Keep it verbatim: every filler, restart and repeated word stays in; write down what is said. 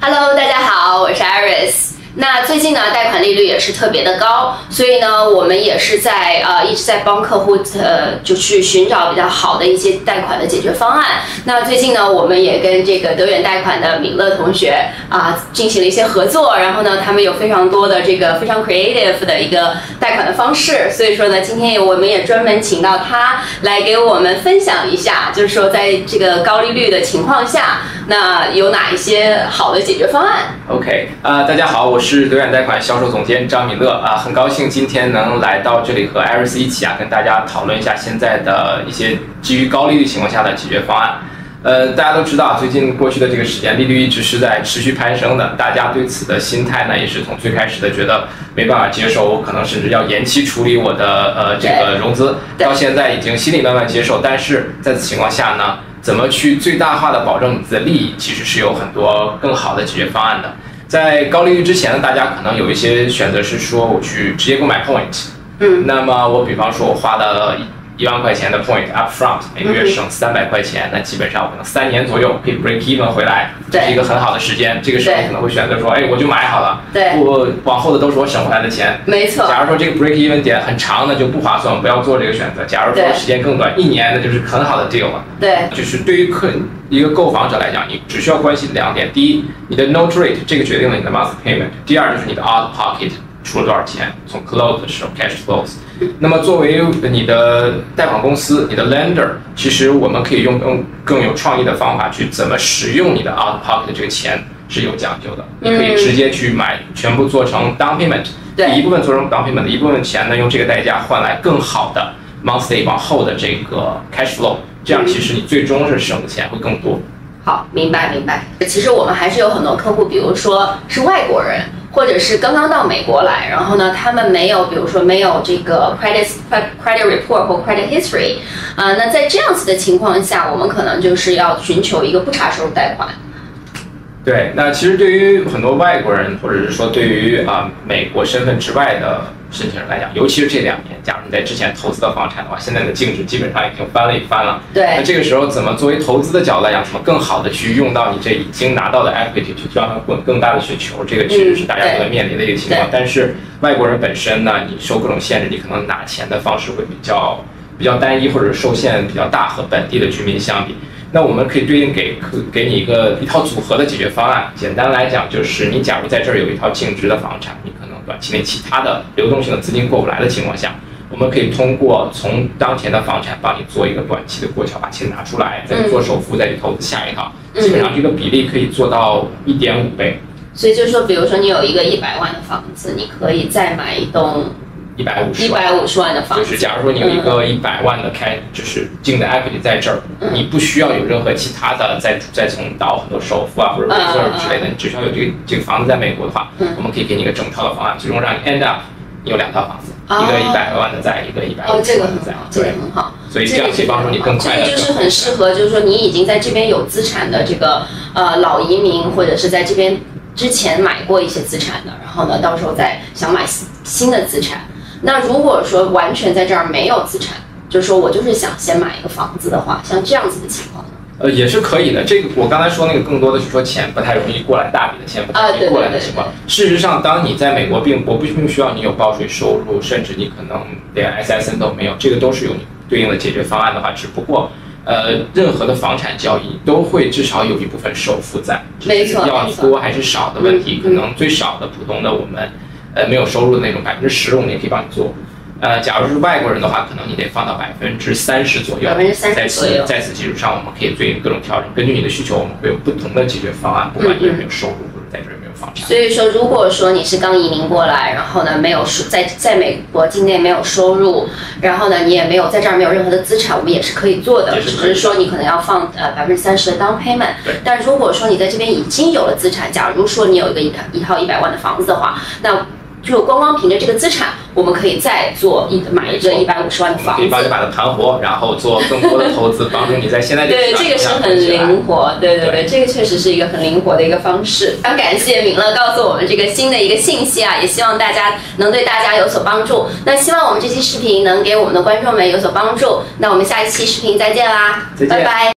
Hello， 大家好，我是 Iris。那最近呢，贷款利率也是特别的高，所以呢，我们也是在呃一直在帮客户呃就去寻找比较好的一些贷款的解决方案。那最近呢，我们也跟这个德远贷款的敏乐同学啊、呃、进行了一些合作，然后呢，他们有非常多的这个非常 creative 的一个贷款的方式，所以说呢，今天我们也专门请到他来给我们分享一下，就是说在这个高利率的情况下，那有哪一些好的解决方案 ？OK， 啊、呃，大家好，我是德远贷款销售总监张敏乐啊、呃，很高兴今天能来到这里和 Iris 一起啊，跟大家讨论一下现在的一些基于高利率情况下的解决方案。呃，大家都知道，最近过去的这个时间，利率一直是在持续攀升的，大家对此的心态呢，也是从最开始的觉得没办法接受，我可能甚至要延期处理我的呃这个融资，到现在已经心里慢慢接受。但是在此情况下呢，怎么去最大化的保证你的利益，其实是有很多更好的解决方案的。在高利率之前呢，大家可能有一些选择是说我去直接购买 point， 嗯，那么我比方说我花了一万块钱的 point up front， 每个月省三百块钱，那基本上我可能三年左右可以 break even 回来，这是一个很好的时间。这个时候可能会选择说，哎，我就买好了， 对， 我往后的都是我省回来的钱， 没错。 假如说这个 break even 点很长，那就不划算，不要做这个选择。假如说时间更短，一年，那就是很好的 deal 了。 对， 就是对于客一个购房者来讲，你只需要关心两点：第一，你的 note rate， 这个决定了你的 monthly payment； 第二，就是你的 out pocket 出了多少钱，从 close 的时候 cash flows。那么作为你的贷款公司，你的 lender， 其实我们可以用更更有创意的方法去怎么使用你的 out pocket 的这个钱是有讲究的。你可以直接去买，全部做成 down payment， 一部分做成 down payment， 一部分钱呢用这个代价换来更好的 monthly 往后的这个 cash flow， 这样其实你最终是省的钱会更多。 好，明白明白。其实我们还是有很多客户，比如说是外国人，或者是刚刚到美国来，然后呢，他们没有，比如说没有这个 credit credit report 或 credit history， 啊、呃，那在这样子的情况下，我们可能就是要寻求一个不查收入贷款。 对，那其实对于很多外国人，或者是说对于啊、呃、美国身份之外的申请人来讲，尤其是这两年，假如你在之前投资的房产的话，现在的净值基本上已经翻了一番了。 对， 那这个时候怎么作为投资的角度来讲，怎么更好的去用到你这已经拿到的 equity 去让它滚更大的雪球，这个其实是大家都在面临的一个情况。但是外国人本身呢，你受各种限制，你可能拿钱的方式会比较比较单一，或者受限比较大，和本地的居民相比。那我们可以对应给给你一个一套组合的解决方案。简单来讲，就是你假如在这儿有一套净值的房产，你可能短期内其他的流动性的资金过不来的情况下，我们可以通过从当前的房产帮你做一个短期的过桥，把钱拿出来，再做首付，再去投资下一套。基本上这个比例可以做到一点五倍。 所以就是说，比如说你有一个一百万的房子，你可以再买一栋一百五十一百五十万的房子， 就是假如说你有一个一百万的开，就是净的 equity 在这儿，嗯、你不需要有任何其他的再再从倒很多首付啊或者 reserve 之类的，嗯、你只需要有这个这个房子在美国的话，嗯、我们可以给你一个整套的方案，最终让你 end up 你有两套房子，哦、一个一百万的在，一个一百五十万的在， 这个很好， 所以这样可以帮助你更快的。 这个就是很适合，就是说你已经在这边有资产的这个呃老移民，或者是在这边之前买过一些资产的，然后呢，到时候再想买新的资产。那如果说完全在这儿没有资产，就是说我就是想先买一个房子的话，像这样子的情况呢？ 呃，也是可以的。这个我刚才说那个更多的是说钱不太容易过来，大笔的钱不太容易过来的情况。事实上，当你在美国并我不并不需要你有报税收入，甚至你可能连 S S N 都没有，这个都是有你对应的解决方案的话，只不过呃，任何的房产交易都会至少有一部分首付在， 没错， 要多还是少的问题，可能最少的普通的我们。呃，没有收入的那种百分之十，我们也可以帮你做。呃，假如是外国人的话，可能你得放到百分之三十左右。 百分之三十左右。 在此基础上，我们可以对应各种调整，根据你的需求，我们会有不同的解决方案，不管你有没有收入或者在这儿有没有房产。 所以说，如果说你是刚移民过来，然后呢没有收在在美国境内没有收入，然后呢你也没有在这儿没有任何的资产，我们也是可以做的，只是说你可能要放呃百分之三十的 down payment。但如果说你在这边已经有了资产，假如说你有一个一套一套一百万的房子的话，那就光光凭着这个资产，我们可以再做一买一个一百五十万的房子， 可以帮你把它盘活，然后做更多的投资，帮助你在现在这个对，这个是很灵活，对对对，这个确实是一个很灵活的一个方式。非常感谢敏乐告诉我们这个新的一个信息啊，也希望大家能对大家有所帮助。那希望我们这期视频能给我们的观众们有所帮助。那我们下一期视频再见啦， 再见， 拜拜。